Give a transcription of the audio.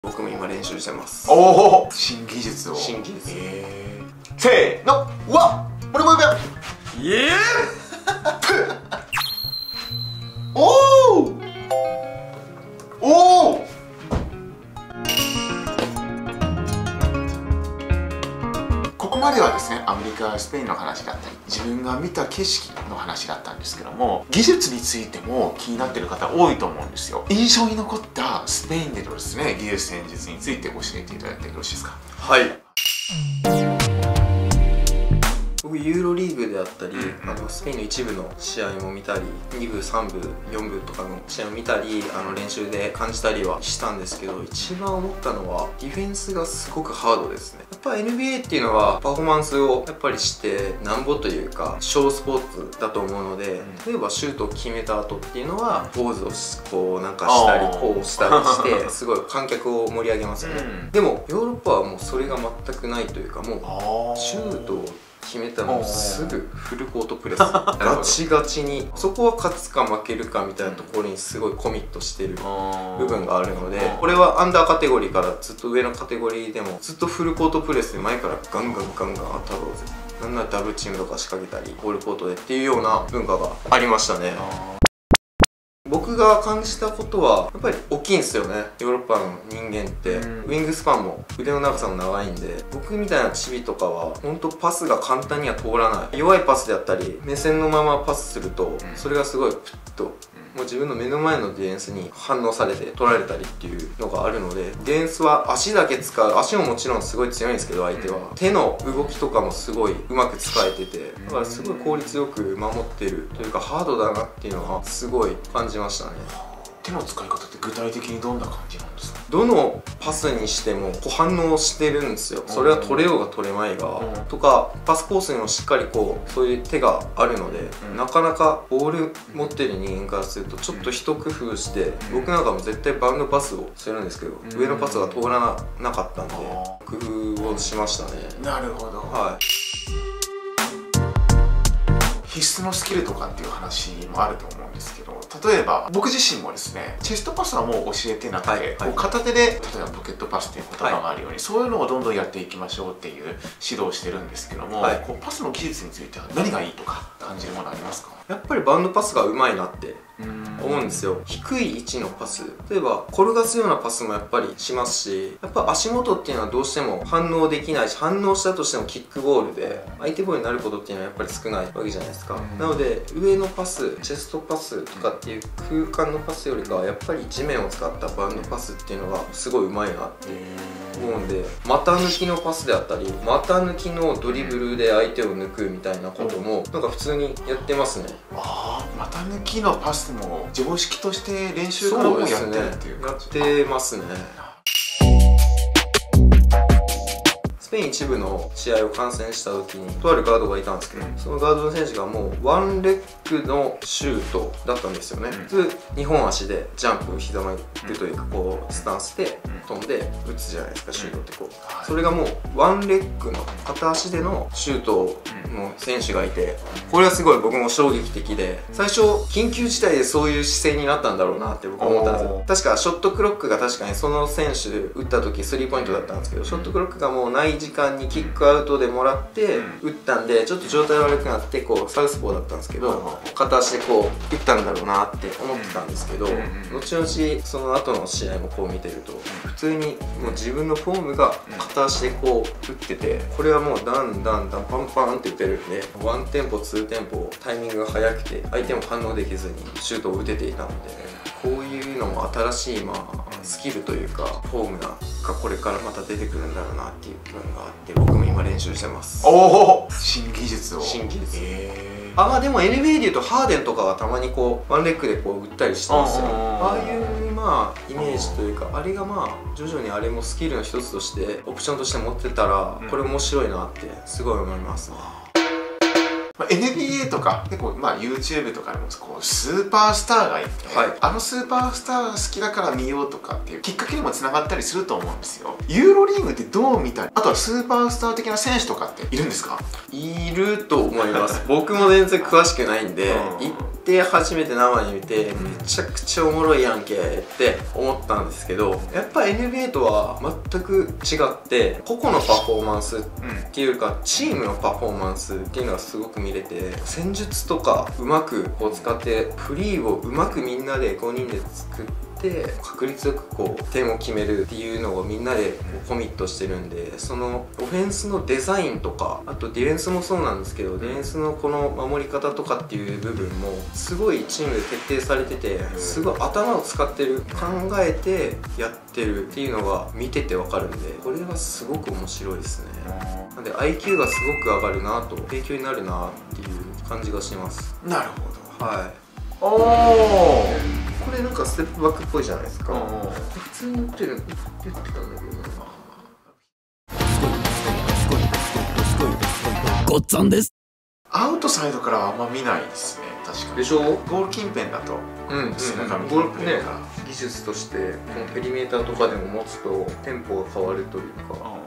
僕も今練習してます。 おお、新技術を。 新技術。 せーの、うわっ、俺もやべ。 イエーおおおお。ここまではですね、アメリカ、スペインの話だったり、自分が見た景色の話だったんですけども、技術についても気になっている方多いと思うんですよ。印象に残ったスペインでのですね、技術戦術について教えていただいてよろしいですか？ はい。僕ユーロリーグであったり、スペインの一部の試合も見たり、2部、3部、4部とかの試合を見たり、練習で感じたりはしたんですけど、一番思ったのはディフェンスがすごくハードですね。やっぱ NBA っていうのはパフォーマンスをやっぱりしてなんぼというか小スポーツだと思うので、例えばシュートを決めた後っていうのはポーズをこうなんかしたりこうしたりしてすごい観客を盛り上げますよね。でもヨーロッパはもうそれが全くないというか、もうシュートを決めたのすぐフルコートプレスガチガチに、そこは勝つか負けるかみたいなところにすごいコミットしてる部分があるので、これはアンダーカテゴリーからずっと上のカテゴリーでもずっとフルコートプレスで前からガンガン当たろうぜ、なんならダブルチームとか仕掛けたりホールコートでっていうような文化がありましたね。僕が感じたことはやっぱり大きいんですよね。ヨーロッパの人間ってウィングスパンも腕の長さも長いんで、僕みたいなチビとかは本当パスが簡単には通らない、弱いパスであったり目線のままパスするとそれがすごいプッともう自分の目の前のディフェンスに反応されて取られたりっていうのがあるので、ディフェンスは足だけ使う、足ももちろんすごい強いんですけど相手は手の動きとかもすごいうまく使えてて、だからすごい効率よく守ってるというかハードだなっていうのはすごい感じましたね。 手の使い方って具体的にどんな感じなんですか？ どのパスにしてもこう反応してるんですよ。それは取れようが取れまいがとか、パスコースにもしっかりこうそういう手があるので、なかなかボール持ってる人間からするとちょっと一工夫して、僕なんかも絶対バウンドパスをするんですけど、上のパスが通らなかったんで工夫をしましたね。 なるほど。 はい。 必須のスキルとかっていう話もあると思うんですけど、例えば僕自身もですね、チェストパスはもう教えてなくて、こう片手で例えばポケットパスっていう言葉があるように、そういうのをどんどんやっていきましょうっていう指導をしてるんですけども、こうパスの技術については何がいいとか感じるものありますか？ やっぱりバウンドパスがうまいなって思うんですよ。低い位置のパス、例えば転がすようなパスもやっぱりしますし、やっぱ足元っていうのはどうしても反応できないし、反応したとしてもキックボールで相手ボールになることっていうのはやっぱり少ないわけじゃないですか。なので上のパス、チェストパスとかっていう空間のパスよりかはやっぱり地面を使ったバウンドパスっていうのがすごいうまいなって思うんで、股抜きのパスであったり股抜きのドリブルで相手を抜くみたいなこともなんか普通にやってますね。 ああ、股抜きのパスも常識として練習からもやってるっていう感じ？ やってますね。スペイン一部の試合を観戦した時にとあるガードがいたんですけど、そのガードの選手がもうワンレッグのシュートだったんですよね。普通2本足でジャンプ膝曲げというかこうスタンスで飛んで打つじゃないですか、シュートってこう。それがもうワンレッグの片足でのシュートの選手がいて、これはすごい僕も衝撃的で、最初緊急事態でそういう姿勢になったんだろうなって僕は思ったんですよ。確かショットクロックが確かにその選手打った時スリーポイントだったんですけど、ショットクロックがもうない時間にキックアウトでもらって打ったんで、ちょっと状態悪くなってこうサウスポーだったんですけど、片足でこう打ったんだろうなって思ってたんですけど、後々その後の試合もこう見てると普通にもう自分のフォームが片足でこう打ってて、これはもうダンダンダンパンパンって打てるんで、ワンテンポツーテンポタイミングが速くて相手も反応できずにシュートを打てていたので、こういうのも新しいスキルというかフォームがこれからまた出てくるんだろうなっていう部分があって、僕も今練習してます。 おお、新技術を。 新技術。でも NBA でいうとハーデンとかがたまにこうワンレッグでこう打ったりしてますよ。ああいうイメージというか、あれが徐々にあれもスキルの一つとしてオプションとして持ってたらこれ面白いなってすごい思います。 NBA とか結構YouTube とかでもこうスーパースターがいて、あのスーパースターが好きだから見ようとかっていうきっかけにもつながったりすると思うんですよ。ユーロリーグってどう見たり、あとはスーパースター的な選手とかっているんですか？ いると思います僕も全然詳しくないんで、行って初めて生に見てめちゃくちゃおもろいやんけって思ったんですけど、やっぱ NBA とは全く違って個々のパフォーマンスっていうかチームのパフォーマンスっていうのがすごく見れて、戦術とかうまくこう使ってフリーをうまくみんなで5人で作って確率よくこう点を決めるっていうのをみんなでコミットしてるんで、そのオフェンスのデザインとか、あとディフェンスもそうなんですけど、ディフェンスのこの守り方とかっていう部分もすごいチームで徹底されてて、すごい頭を使ってる、考えてやってるっていうのが見ててわかるんで、これがすごく面白いですね。なんで IQ がすごく上がるなと、勉強になるなっていう感じがします。 なるほど。 はい。 おお、 これなんかステップバックっぽいじゃないですか。普通に言ってたんだけどな。 ごっつぁんです。 アウトサイドからはあんま見ないですね。確かに。 でしょ？ ゴール近辺だと背中見てるプレーが技術としてこのペリメーターとかでも持つとテンポが変わるというか。